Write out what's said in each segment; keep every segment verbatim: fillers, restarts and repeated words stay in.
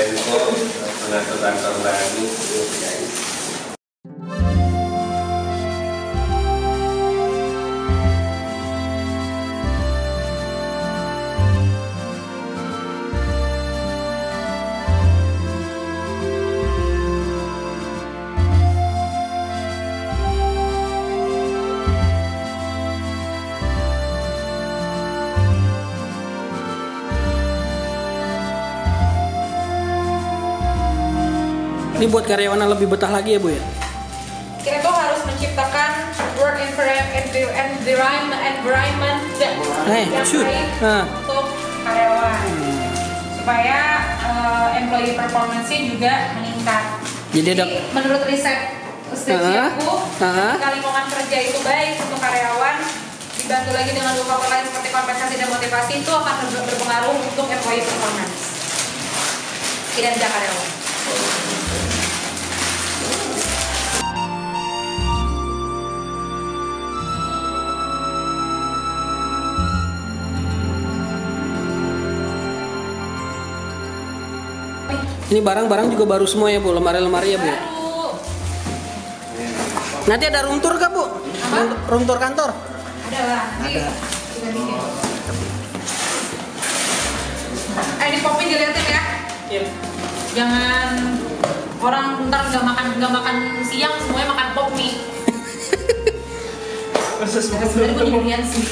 Info mengatur kantor baru guys. Ini buat karyawan yang lebih betah lagi ya Bu ya? Kita tuh harus menciptakan work environment environment hey, yang shoot. baik Nah. untuk karyawan hmm. supaya uh, employee performance-nya juga meningkat. Jadi, Jadi ada menurut riset skripsi uh, aku, uh, ketika lingkungan kerja itu baik untuk karyawan, dibantu lagi dengan dua faktor lain seperti kompensasi dan motivasi, itu akan berpengaruh untuk employee performance kinerja karyawan. Ini barang-barang juga baru semua ya Bu, lemari-lemari ya Bu? Baru. Nanti ada room tour kah Bu? Room, room tour kantor? Ada lah. Ada. Eh di kopi dilihatin ya. Iya. Jangan orang ntar nggak makan nggak makan siang semuanya makan pop mie. Sebenarnya gue nyurian sih.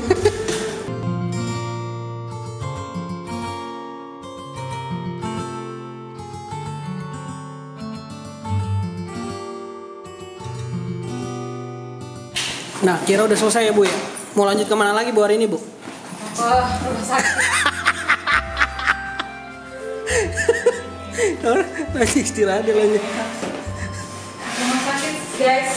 Nah, kira udah selesai ya Bu ya? Mau lanjut kemana lagi Bu hari ini Bu? Oh, rumah sakit. Lagi istirahat deh lanjut. Rumah sakit guys.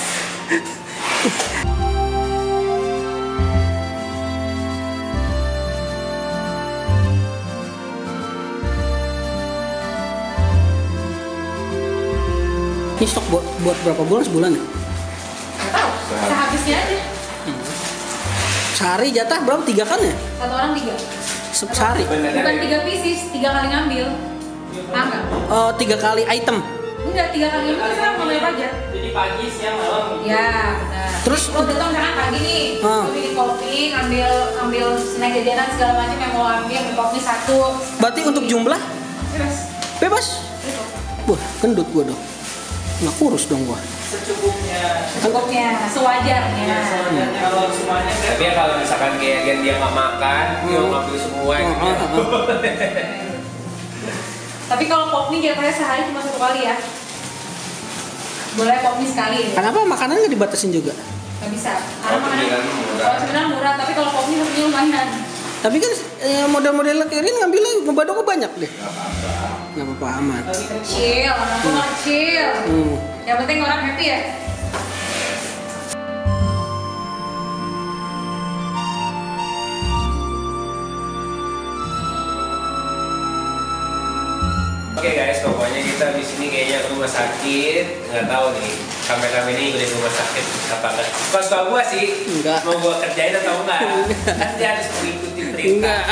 Ini stok buat, buat berapa bulan? Sebulan ya? Gak tau, sehabisnya aja. Hmm. Sehari jatah berapa? Tiga kan ya? Satu orang tiga. Se- Sehari? Bukan tiga pieces, tiga kali ngambil. Ah enggak? Oh, tiga kali item? Enggak, tiga kali ngambil terserah mau bayar aja. Jadi pagi, siang, malam. Ya, benar. Terus lo betul misalkan pagi nih, ah. lo bikin kopi, ngambil ambil snack jajanan segala macam yang mau ambil, ambil kopi satu. berarti untuk jumlah? Bebas. Bebas? Gitu. Wah, gendut gua dong. Nggak kurus dong gua. Secukupnya. Secukupnya, sewajarnya. Ya, sewajarnya kalau semuanya. Tapi ya kalau misalkan kayak gen dia nggak makan, dia Hmm. ngambil semua Hmm, gitu. hmm, hmm. Tapi kalau pop mie jatuhnya sehari cuma satu kali ya. Boleh pop mie sekali ya. Kenapa makanan nggak dibatasin juga? Nggak bisa. Karena Kalau makanan cemilan murah. Kalau cemilan murah, tapi kalau pop mie harusnya lumayan. Tapi kan eh, model-model Kirin ngambilnya ngebadoknya banyak deh. Nggak apa-apa amat. Lebih kecil, anak gua kecil. Hmm. Yang penting orang happy ya. Oke guys, pokoknya kita di sini kayaknya rumah sakit, nggak tahu nih kamera ini udah di rumah sakit apa enggak. Kalau suka gua sih, Enggak. mau gua kerjain atau enggak? Kan dia harus mengikuti perintah. Enggak.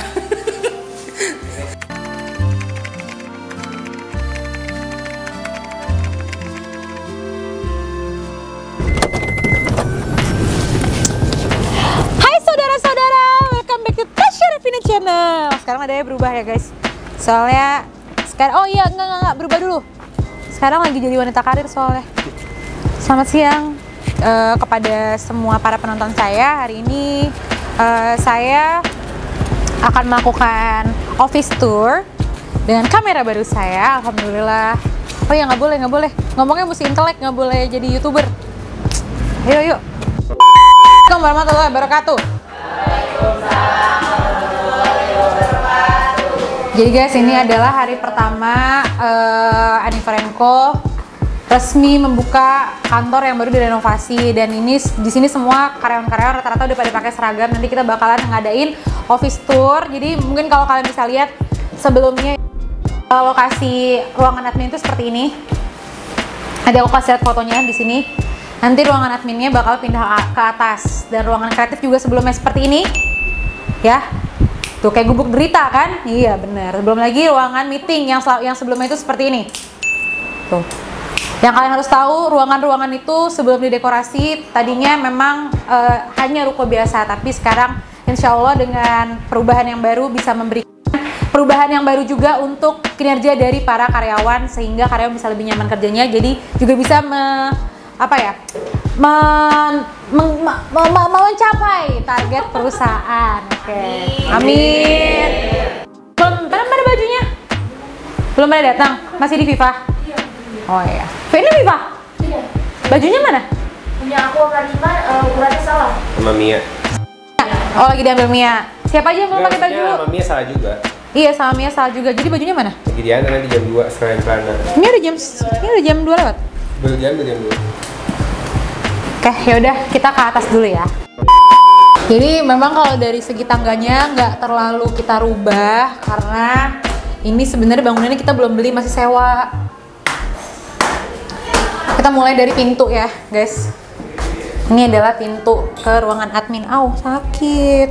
Hai saudara-saudara, welcome back to Tasya Revina Channel. Sekarang adanya berubah ya guys. Soalnya sekarang, oh iya enggak enggak, enggak berubah dulu. Sekarang lagi jadi wanita karir soalnya. Selamat siang uh, kepada semua para penonton saya. Hari ini uh, saya akan melakukan office tour dengan kamera baru saya. Alhamdulillah. Oh ya nggak boleh nggak boleh. Ngomongnya mesti intelek, nggak boleh jadi youtuber. Ayo yuk. Assalamualaikum warahmatullahi wabarakatuh. Jadi guys, ini adalah hari pertama uh, Anifarenco resmi membuka kantor yang baru direnovasi, dan ini di sini semua karyawan-karyawan rata-rata udah pada pakai seragam. Nanti kita bakalan ngadain office tour. Jadi mungkin kalau kalian bisa lihat sebelumnya uh, lokasi ruangan admin itu seperti ini. Nanti aku kasih lihat fotonya di sini. Nanti ruangan adminnya bakal pindah ke atas, dan ruangan kreatif juga sebelumnya seperti ini, ya. Tuh kayak gubuk derita kan? Iya bener. Belum lagi ruangan meeting yang sel- yang sebelumnya itu seperti ini. Tuh. Yang kalian harus tahu, ruangan-ruangan itu sebelum didekorasi tadinya memang uh, hanya ruko biasa, tapi sekarang insya Allah dengan perubahan yang baru bisa memberikan perubahan yang baru juga untuk kinerja dari para karyawan sehingga karyawan bisa lebih nyaman kerjanya. Jadi juga bisa me, apa ya, men, men, me, me, me, mencapai target perusahaan. Oke, okay. Amin. Belum, belum ada bajunya? Belum ada datang? Masih di Viva? Oh iya. Ini Viva? Iya. Bajunya mana? Punya aku sama Rima, uh, ukurannya salah. Sama Mia. Oh lagi diambil Mia. Siapa aja yang belum pakai baju? Sama Mia salah juga. Iya sama Mia salah juga. Jadi bajunya mana? Lagi diantar nanti jam dua sekarang celana. Ini udah jam ini udah jam dua lewat. Belum jam jam dua. Oke, yaudah kita ke atas dulu ya. Jadi memang kalau dari segi tangganya nggak terlalu kita rubah karena ini sebenarnya bangunannya kita belum beli, masih sewa. Kita mulai dari pintu ya, guys. Ini adalah pintu ke ruangan admin. Au, sakit.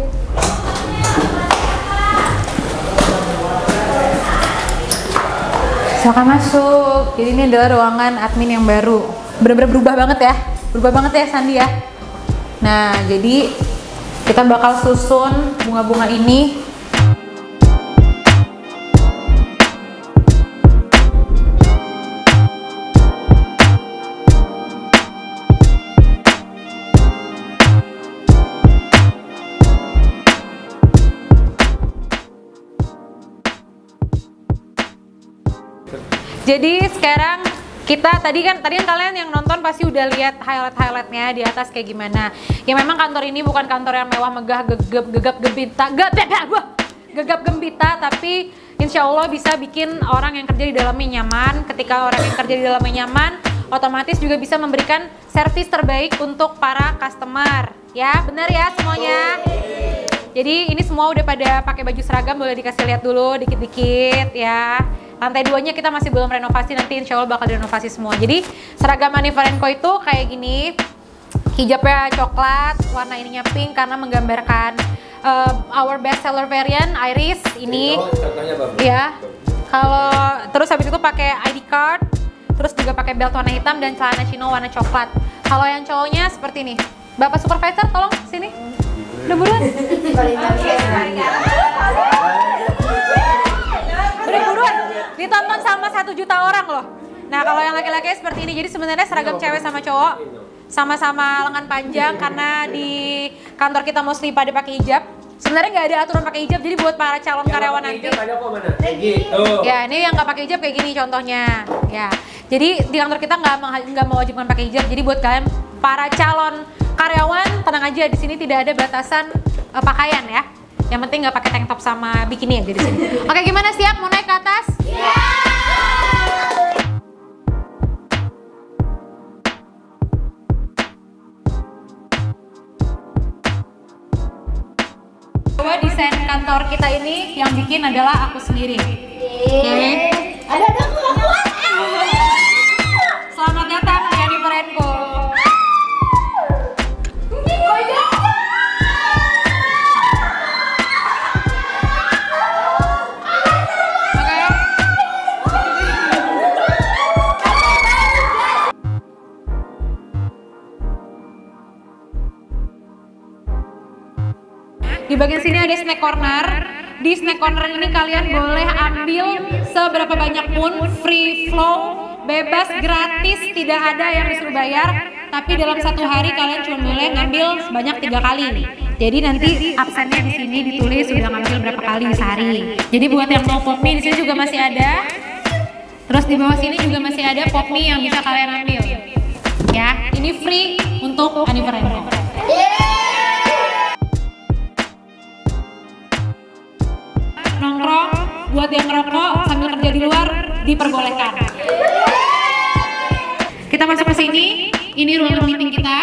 Silakan masuk. Jadi ini adalah ruangan admin yang baru. Bener-bener berubah banget ya. Berubah banget ya Sandi ya. Nah, jadi kita bakal susun bunga-bunga ini. Jadi sekarang kita tadi kan tadi kan kalian yang nonton pasti udah lihat highlight-highlightnya di atas kayak gimana. Ya memang kantor ini bukan kantor yang mewah megah gegap gegap gembita gegap gembita, tapi insya Allah bisa bikin orang yang kerja di dalamnya nyaman. Ketika orang yang kerja di dalamnya nyaman, otomatis juga bisa memberikan servis terbaik untuk para customer. Ya benar ya semuanya. Jadi ini semua udah pada pakai baju seragam, boleh dikasih lihat dulu dikit-dikit ya. Lantai duanya kita masih belum renovasi, nanti insya Allah bakal direnovasi semua. Jadi seragam Aniverenco itu kayak gini, hijabnya coklat, warna ininya pink karena menggambarkan uh, our best seller variant Iris ini. Ya. Kalau terus habis itu pakai I D card, terus juga pakai belt warna hitam dan celana chino warna coklat. Kalau yang cowoknya seperti ini. Bapak supervisor tolong sini. Udah buruan. Udah buruan. Ditonton sama satu juta orang loh. Nah kalau yang laki-laki seperti ini, jadi sebenarnya seragam cewek sama cowok sama-sama lengan panjang karena di kantor kita mostly pada pakai hijab. Sebenarnya nggak ada aturan pakai hijab, jadi buat para calon karyawan nanti. Ya ini yang nggak pakai hijab kayak gini contohnya. Ya jadi di kantor kita nggak nggak mewajibkan pakai hijab. Jadi buat kalian para calon karyawan tenang aja, di sini tidak ada batasan uh, pakaian ya. Yang penting nggak pakai tank top sama bikini aja di sini. Oke, gimana, siap? Mau naik ke atas? Iya. Coba desain kantor kita ini yang bikin adalah aku sendiri. Oke. Okay. Ada ada aku aku. Selamat datang di Aniverenco. Di bagian sini ada snack corner. Di snack corner ini kalian boleh ambil seberapa banyak pun, free flow, bebas, gratis, tidak ada yang disuruh bayar. Tapi dalam satu hari kalian cuma boleh ngambil sebanyak tiga kali. Jadi nanti absennya di sini ditulis sudah ngambil berapa kali sehari. Jadi buat yang mau pop mie di sini juga masih ada. Terus di bawah sini juga masih ada pop mie yang bisa kalian ambil. Ya, ini free untuk Aniverenco. Nongkrong buat yang ngerokok sambil kerja di luar diperbolehkan. Kita masuk ke sini. Ini ruangan meeting kita.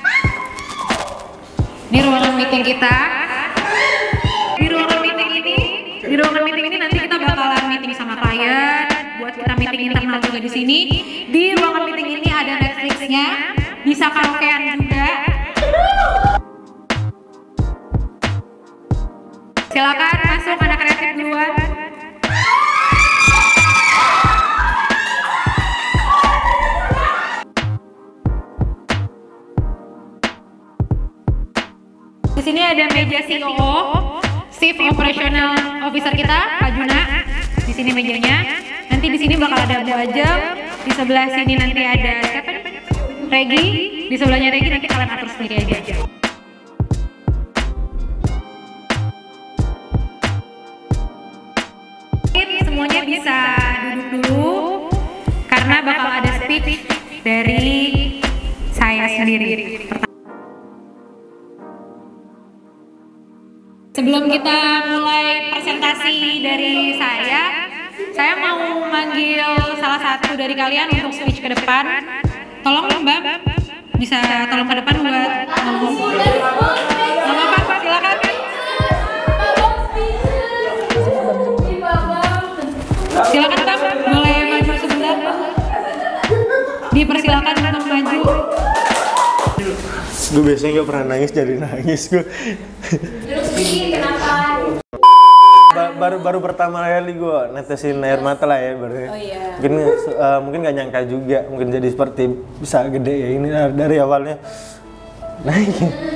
Ini ruangan meeting kita. Di ruangan meeting ini, di ruangan meeting ini nanti kita bakalan meeting sama klien. Buat kita meeting internal juga di sini. Di ruangan meeting ini ada Netflix-nya, bisa karaokean juga. Silakan masuk anak kreatif duluan. Di sini ada meja C O O, Chief Operational Officer kita, Pak Juna. Di sini mejanya. Nanti di sini bakal ada Bu Ajeng. Di sebelah sini nanti ada siapa? Regi. Di sebelahnya Regi nanti kalian atur sendiri aja. Semuanya bisa duduk dulu karena bakal ada speech dari saya sendiri. Sebelum kita mulai presentasi dari saya, saya mau manggil salah satu dari kalian untuk speech ke depan. Tolong Mbak, bisa tolong ke depan buat ngomong. Ngomong apa? Silakan. Silakan Bang, boleh maju sebentar. Dipersilakan untuk maju. Gue biasanya gak pernah nangis jadi nangis gue. Ba baru baru pertama kali gue netesin air mata lah ya baru. Oh, iya. Mungkin uh, mungkin gak nyangka juga mungkin jadi seperti bisa gede ya ini dari awalnya. Naik.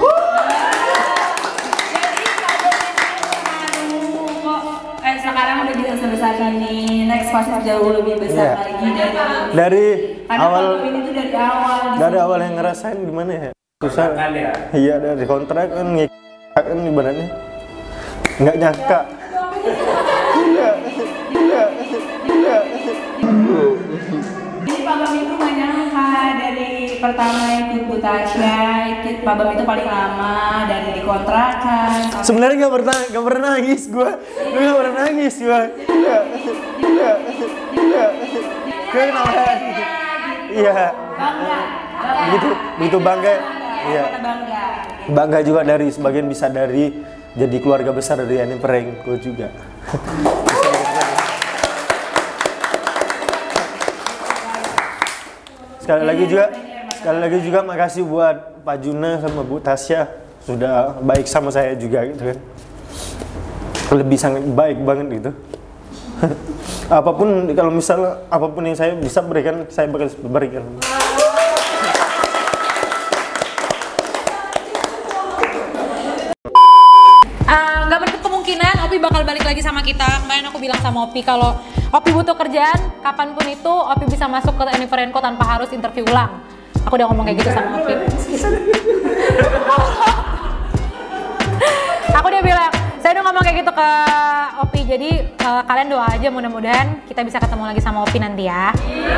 Sekarang udah bisa sebesar ini, next pasti jauh lebih besar yeah. lagi dari dari karena awal ini tuh dari awal dari awal yang ngerasain gimana ya susah ya? Iya dari kontrak kan ngik kan ibaratnya nggak nyangka iya iya iya jadi Pak Bam itu nggak nyangka dari pertama ikut Bu Tasya, ikut Pak Bam itu paling lama dari dikontrakan. Sebenarnya nggak pernah nggak pernah nangis gue, gue nggak pernah nangis gue. Iya, iya, iya. Gue kenapa? Iya. Bangga. Begitu, begitu bangga. Iya. Bangga. Bangga juga dari sebagian bisa dari jadi keluarga besar dari Anniversary gue juga. Sekali lagi juga, sekali lagi juga makasih buat Pak Juna sama Bu Tasya sudah baik sama saya juga gitu kan. Lebih sangat baik banget gitu. Apapun kalau misalnya apapun yang saya bisa berikan, saya bakal berikan. Nggak uh, menutup kemungkinan Opi bakal balik lagi sama kita. Kemarin aku bilang sama Opi kalau Opi butuh kerjaan kapanpun itu Opi bisa masuk ke Anniversary tanpa harus interview ulang. Aku udah ngomong kayak gitu sama Opi. Aku udah bilang, saya udah ngomong kayak gitu ke Opi. Jadi uh, kalian doa aja mudah-mudahan kita bisa ketemu lagi sama Opi nanti ya.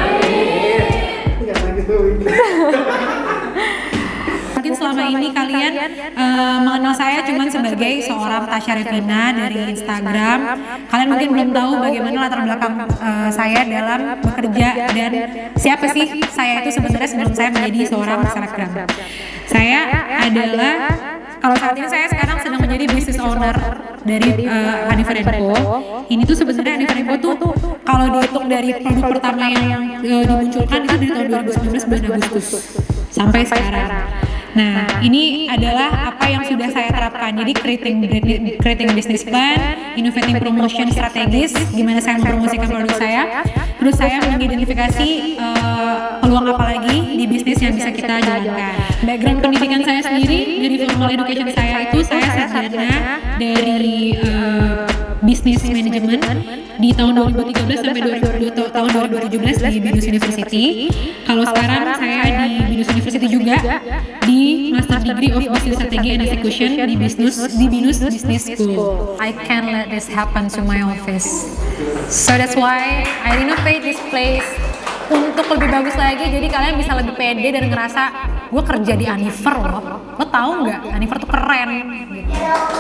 Mungkin selama ini kalian uh, mengenal saya cuma sebagai seorang Tasya Revina dari Instagram. Kalian mungkin belum tahu bagaimana latar belakang uh, saya dalam bekerja dan siapa sih saya itu sebenarnya sebelum saya menjadi seorang selebgram. Saya adalah, kalau saat ini saya sekarang sedang menjadi business owner dari uh, Anniversary. Ini tuh sebenarnya Anniversary tuh kalau dihitung dari produk pertama yang uh, dimunculkan itu dari tahun dua ribu sembilan belas bulan Agustus sampai sekarang. Nah, ini adalah apa yang sudah saya terapkan. Jadi creating creating business plan, innovating promotion strategis, gimana saya mempromosikan produk saya. Terus saya mengidentifikasi uh, peluang apa lagi di bisnis yang bisa kita jalankan. Background pendidikan saya sendiri dari formal education saya itu saya sarjana dari uh, business management di tahun dua ribu tiga belas sampai dua ribu dua, tahun dua ribu tujuh belas di Binus University. Kalau sekarang saya di Binus University juga di Master Degree of Business Strategy and Execution di Binus di Binus Business School. I can't let this happen to my office. So that's why I renovate this place untuk lebih bagus lagi. Jadi kalian bisa lebih pede dan ngerasa gue kerja di Anniver loh. Lo tahu nggak? Anniver tuh keren. Gitu.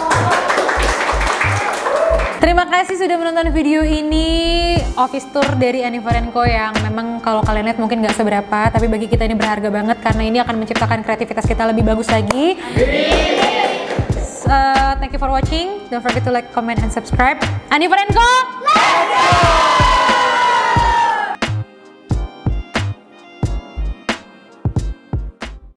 Terima kasih sudah menonton video ini, office tour dari Anniversary yang memang kalau kalian lihat mungkin nggak seberapa, tapi bagi kita ini berharga banget karena ini akan menciptakan kreativitas kita lebih bagus lagi. Uh, thank you for watching. Don't forget to like, comment, and subscribe. Anniversary, let's go!